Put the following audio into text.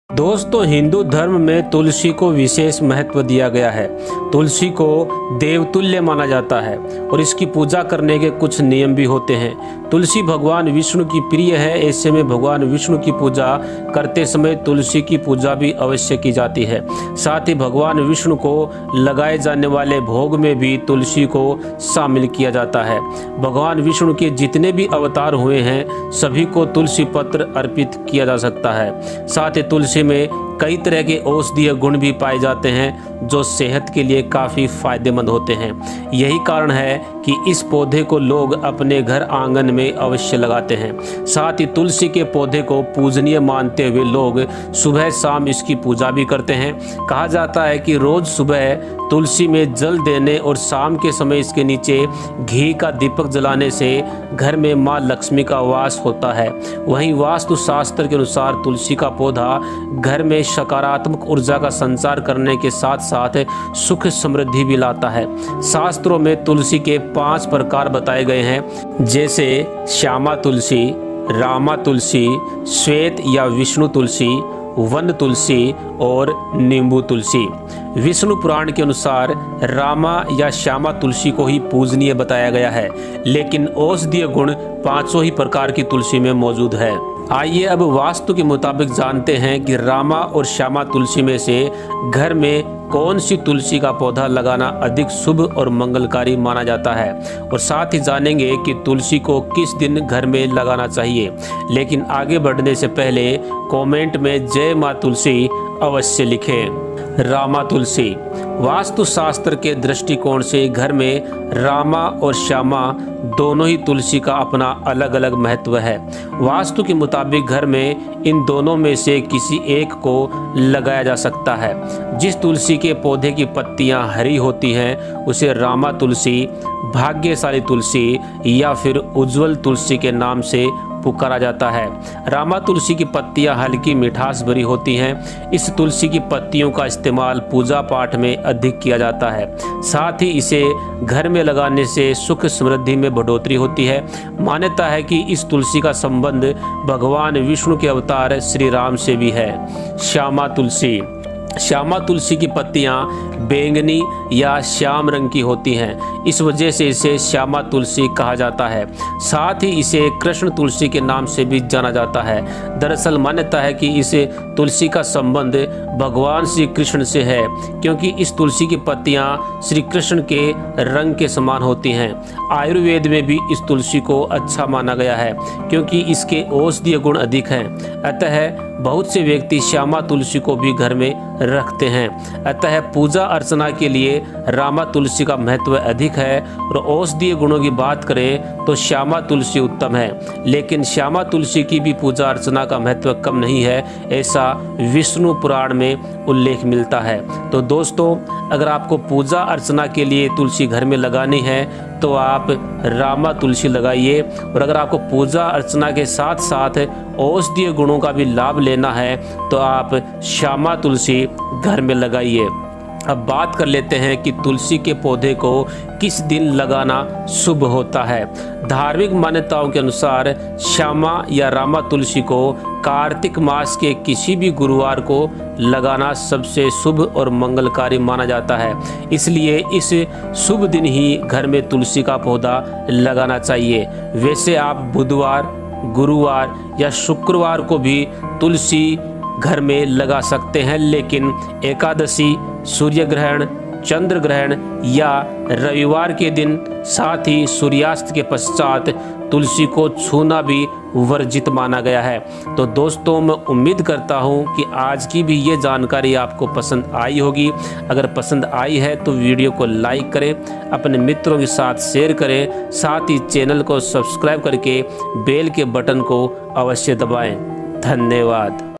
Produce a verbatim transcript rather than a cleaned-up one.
दोस्तों, हिंदू धर्म में तुलसी को विशेष महत्व दिया गया है। तुलसी को देवतुल्य माना जाता है और इसकी पूजा करने के कुछ नियम भी होते हैं। तुलसी भगवान विष्णु की प्रिय है, ऐसे में भगवान विष्णु की पूजा करते समय तुलसी की पूजा भी अवश्य की जाती है। साथ ही भगवान विष्णु को लगाए जाने वाले भोग में भी तुलसी को शामिल किया जाता है। भगवान विष्णु के जितने भी अवतार हुए हैं सभी को तुलसी पत्र अर्पित किया जा सकता है। साथ ही तुलसी में कई तरह के औषधीय गुण भी पाए जाते हैं जो सेहत के लिए काफ़ी फायदेमंद होते हैं। यही कारण है कि इस पौधे को लोग अपने घर आंगन में अवश्य लगाते हैं। साथ ही तुलसी के पौधे को पूजनीय मानते हुए लोग सुबह शाम इसकी पूजा भी करते हैं। कहा जाता है कि रोज़ सुबह तुलसी में जल देने और शाम के समय इसके नीचे घी का दीपक जलाने से घर में माँ लक्ष्मी का वास होता है। वहीं वास्तु शास्त्र के अनुसार तुलसी का पौधा घर में सकारात्मक ऊर्जा का संचार करने के साथ साथ सुख समृद्धि भी लाता है। शास्त्रों में तुलसी के पांच प्रकार बताए गए हैं, जैसे श्यामा तुलसी, रामा तुलसी, श्वेत या विष्णु तुलसी, वन तुलसी और नींबू तुलसी। विष्णु पुराण के अनुसार रामा या श्यामा तुलसी को ही पूजनीय बताया गया है, लेकिन औषधीय गुण पांचों ही प्रकार की तुलसी में मौजूद है। आइए अब वास्तु के मुताबिक जानते हैं कि रामा और श्यामा तुलसी में से घर में कौन सी तुलसी का पौधा लगाना अधिक शुभ और मंगलकारी माना जाता है, और साथ ही जानेंगे कि तुलसी को किस दिन घर में लगाना चाहिए। लेकिन आगे बढ़ने से पहले कमेंट में जय माँ तुलसी अवश्य लिखें। रामा तुलसी। वास्तु शास्त्र के दृष्टिकोण से घर में रामा और श्यामा दोनों ही तुलसी का अपना अलग अलग महत्व है। वास्तु के मुताबिक घर में इन दोनों में से किसी एक को लगाया जा सकता है। जिस तुलसी के पौधे की पत्तियां हरी होती हैं उसे रामा तुलसी, भाग्यशाली तुलसी या फिर उज्जवल तुलसी के नाम से पुकारा जाता है। रामा तुलसी की पत्तियां हल्की मिठास भरी होती हैं। इस तुलसी की पत्तियों का इस्तेमाल पूजा पाठ में अधिक किया जाता है। साथ ही इसे घर में लगाने से सुख समृद्धि में बढ़ोतरी होती है। मान्यता है कि इस तुलसी का संबंध भगवान विष्णु के अवतार श्री राम से भी है। श्यामा तुलसी। श्यामा तुलसी की पत्तियां बैंगनी या श्याम रंग की होती हैं, इस वजह से इसे श्यामा तुलसी कहा जाता है। साथ ही इसे कृष्ण तुलसी के नाम से भी जाना जाता है। दरअसल मान्यता है कि इस तुलसी का संबंध भगवान श्री कृष्ण से है, क्योंकि इस तुलसी की पत्तियां श्री कृष्ण के रंग के समान होती हैं। आयुर्वेद में भी इस तुलसी को अच्छा माना गया है, क्योंकि इसके औषधीय गुण अधिक हैं। अतः बहुत से व्यक्ति श्यामा तुलसी को भी घर में रखते हैं। अतः पूजा अर्चना के लिए रामा तुलसी का महत्व अधिक है, और औषधीय गुणों की बात करें तो श्यामा तुलसी उत्तम है। लेकिन श्यामा तुलसी की भी पूजा अर्चना का महत्व कम नहीं है, ऐसा विष्णु पुराण में उल्लेख मिलता है। तो दोस्तों, अगर आपको पूजा अर्चना के लिए तुलसी घर में लगानी है तो आप रामा तुलसी लगाइए, और अगर आपको पूजा अर्चना के साथ साथ औषधीय गुणों का भी लाभ लेना है तो आप श्यामा तुलसी घर में लगाइए। अब बात कर लेते हैं कि तुलसी के पौधे को किस दिन लगाना शुभ होता है। धार्मिक मान्यताओं के अनुसार श्यामा या रामा तुलसी को कार्तिक मास के किसी भी गुरुवार को लगाना सबसे शुभ और मंगलकारी माना जाता है। इसलिए इस शुभ दिन ही घर में तुलसी का पौधा लगाना चाहिए। वैसे आप बुधवार, गुरुवार या शुक्रवार को भी तुलसी घर में लगा सकते हैं, लेकिन एकादशी, सूर्य ग्रहण, चंद्र ग्रहण या रविवार के दिन, साथ ही सूर्यास्त के पश्चात तुलसी को छूना भी वर्जित माना गया है। तो दोस्तों, मैं उम्मीद करता हूं कि आज की भी ये जानकारी आपको पसंद आई होगी। अगर पसंद आई है तो वीडियो को लाइक करें, अपने मित्रों के साथ शेयर करें, साथ ही चैनल को सब्सक्राइब करके बेल के बटन को अवश्य दबाएं। धन्यवाद।